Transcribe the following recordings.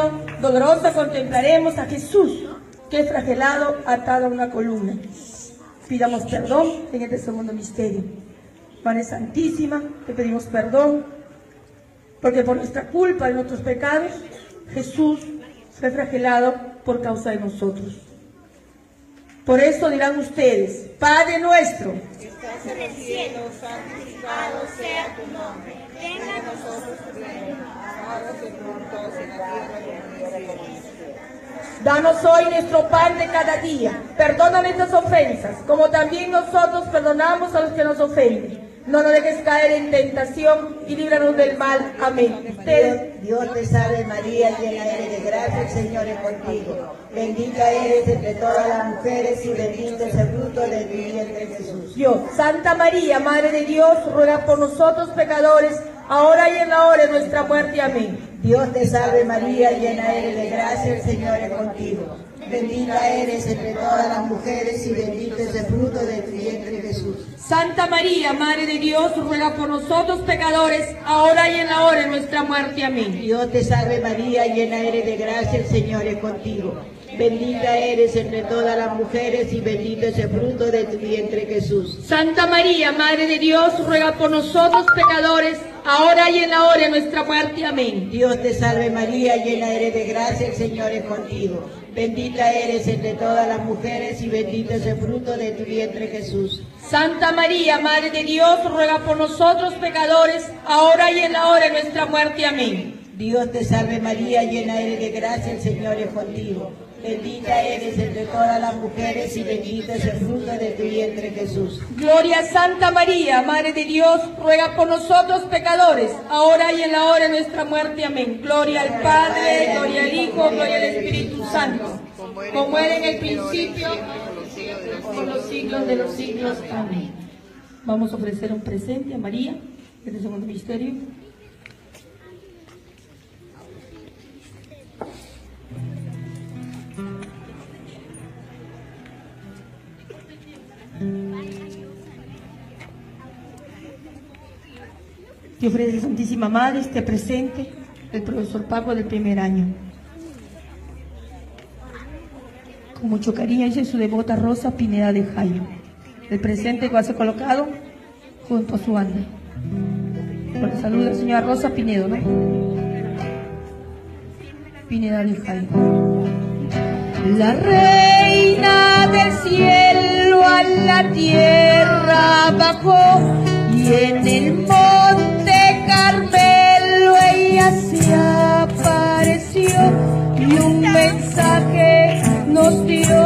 misterio doloroso contemplaremos a Jesús, que es flagelado, atado a una columna. Pidamos perdón en este segundo misterio. Madre Santísima, te pedimos perdón, porque por nuestra culpa y nuestros pecados, Jesús fue flagelado por causa de nosotros. Por eso dirán ustedes: Padre nuestro, que estás en el cielo, santificado sea tu nombre. Venga a nosotros tu reino. Hágase tu voluntad en la tierra como en el cielo. danos hoy nuestro pan de cada día. Perdona nuestras ofensas, como también nosotros perdonamos a los que nos ofenden. No nos dejes caer en tentación y líbranos del mal. Amén. Ustedes, Dios te salve María, llena eres de gracia, el Señor es contigo. Bendita eres entre todas las mujeres y bendito es el fruto de tu vientre Jesús. Dios, Santa María, Madre de Dios, ruega por nosotros pecadores, ahora y en la hora de nuestra muerte. Amén. Dios te salve María, llena eres de gracia, el Señor es contigo. Bendita eres entre todas las mujeres y bendito es el fruto de tu vientre Jesús. Santa María, Madre de Dios, ruega por nosotros pecadores, ahora y en la hora de nuestra muerte. Amén. Dios te salve María, llena eres de gracia, el Señor es contigo. Bendita eres entre todas las mujeres y bendito es el fruto de tu vientre Jesús. Santa María, Madre de Dios, ruega por nosotros pecadores, ahora y en la hora de nuestra muerte. Amén. Dios te salve María, llena eres de gracia, el Señor es contigo. Bendita eres entre todas las mujeres y bendito es el fruto de tu vientre Jesús. Santa María, Madre de Dios, ruega por nosotros pecadores, ahora y en la hora de nuestra muerte. Amén. Dios te salve María, llena eres de gracia, el Señor es contigo. Bendita eres entre todas las mujeres y bendito es el fruto de tu vientre Jesús. Gloria a Santa María, Madre de Dios, ruega por nosotros pecadores, ahora y en la hora de nuestra muerte. Amén. Gloria al Padre, gloria al Hijo, gloria al Espíritu Santo, como era en el principio, por los siglos de los siglos. Amén. Vamos a ofrecer un presente a María, en el segundo misterio. Te ofrece, Santísima Madre, este presente el profesor Paco del primer año. Con mucho cariño dice su devota Rosa Pineda de Jayo. El presente que va a ser colocado junto a su banda. Porque saluda señora Rosa Pinedo, ¿no? Pineda de Jayo. La reina del cielo a la tierra bajó y en el monte Carmelo ella se apareció y un mensaje nos dio.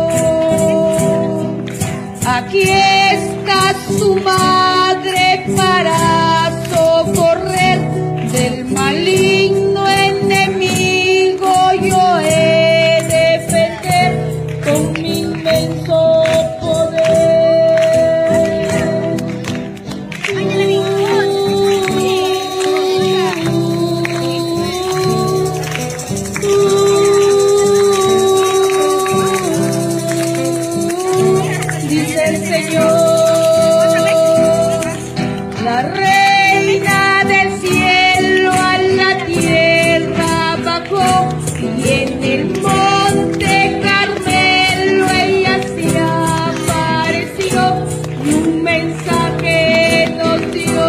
Aquí está su madre para socorrer del maligno enemigo. Yo he de defender con mi inmenso poder. Dice el Señor, la reina del cielo a la tierra bajó y en el monte Carmelo ella se apareció y un mensaje nos dio.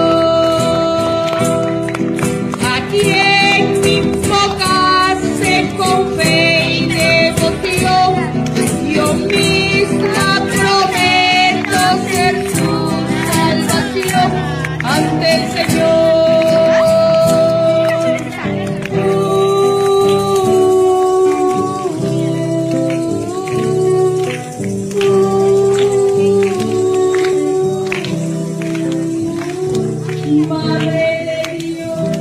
A quien me invocase con fe y devoción, yo misma prometo ser su salvación ante el Señor. Madre de Dios.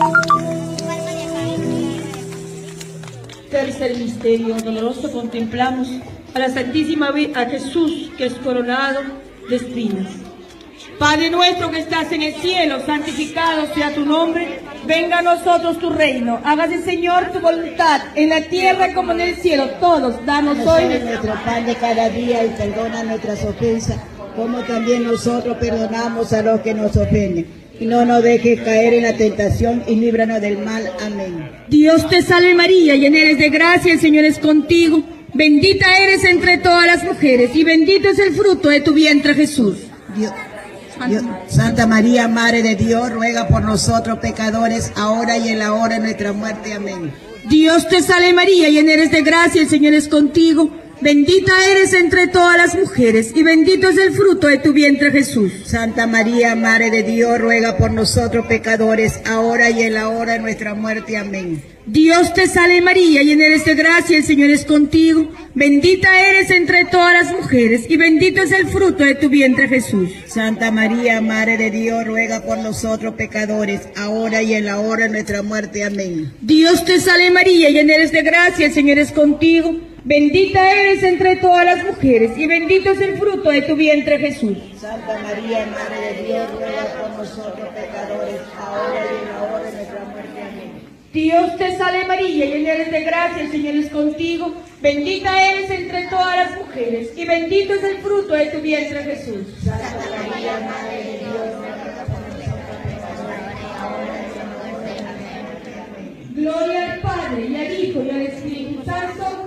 Tercer misterio doloroso, contemplamos a la Santísima a Jesús, que es coronado de espinas. Padre nuestro que estás en el cielo, santificado sea tu nombre. Venga a nosotros tu reino. Hágase, Señor, tu voluntad en la tierra como en el cielo. Todos, danos hoy nuestro pan de cada día y perdona nuestras ofensas, como también nosotros perdonamos a los que nos ofenden. y no nos dejes caer en la tentación, y líbranos del mal. Amén. Dios te salve María, llena eres de gracia, el Señor es contigo. Bendita eres entre todas las mujeres, y bendito es el fruto de tu vientre, Jesús. Santa María, Madre de Dios, ruega por nosotros pecadores, ahora y en la hora de nuestra muerte. Amén. Dios te salve María, llena eres de gracia, el Señor es contigo. Bendita eres entre todas las mujeres, y bendito es el fruto de tu vientre, Jesús. Santa María, Madre de Dios, ruega por nosotros pecadores, ahora y en la hora de nuestra muerte. Amén. Dios te salve María, llena eres de gracia, el Señor es contigo. Bendita eres entre todas las mujeres, y bendito es el fruto de tu vientre, Jesús. Santa María, Madre de Dios, ruega por nosotros pecadores, ahora y en la hora de nuestra muerte. Amén. Dios te salve María, llena eres de gracia, el Señor es contigo. Bendita eres entre todas las mujeres, y bendito es el fruto de tu vientre, Jesús. Santa María, Madre de Dios, ruega por nosotros pecadores, ahora y en la hora de nuestra muerte. Amén. Dios te salve María, llena eres de gracia, el Señor es contigo. Bendita eres entre todas las mujeres, y bendito es el fruto de tu vientre, Jesús. Santa María, Madre de Dios, ruega por nosotros pecadores, ahora y en la hora de nuestra muerte. Amén. Gloria al Padre, y al Hijo, y al Espíritu Santo.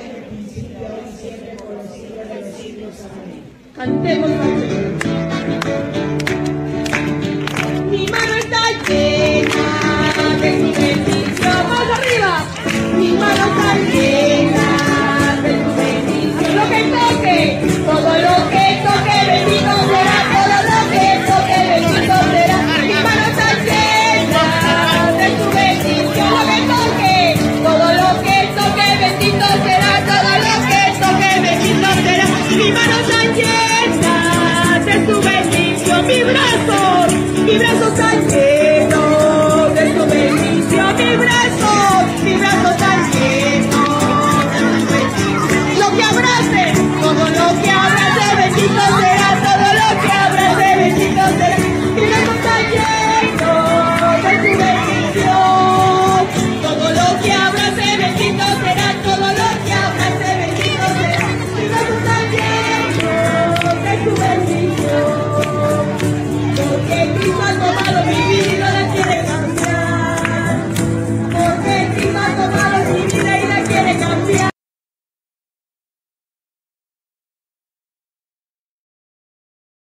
Cantemos al Señor. Mi mano está llena de tu bendición. ¡Más arriba! Mi mano está llena de tu bendición. Lo que toque, todo lo que toque, bendito será. Todo lo que toque, bendito será. Mi mano está llena de tu bendición. Lo que toque, todo lo que toque, bendito será. Todo lo que toque, bendito será. Mi mano está llena de tu bendición. Mi brazo está lleno.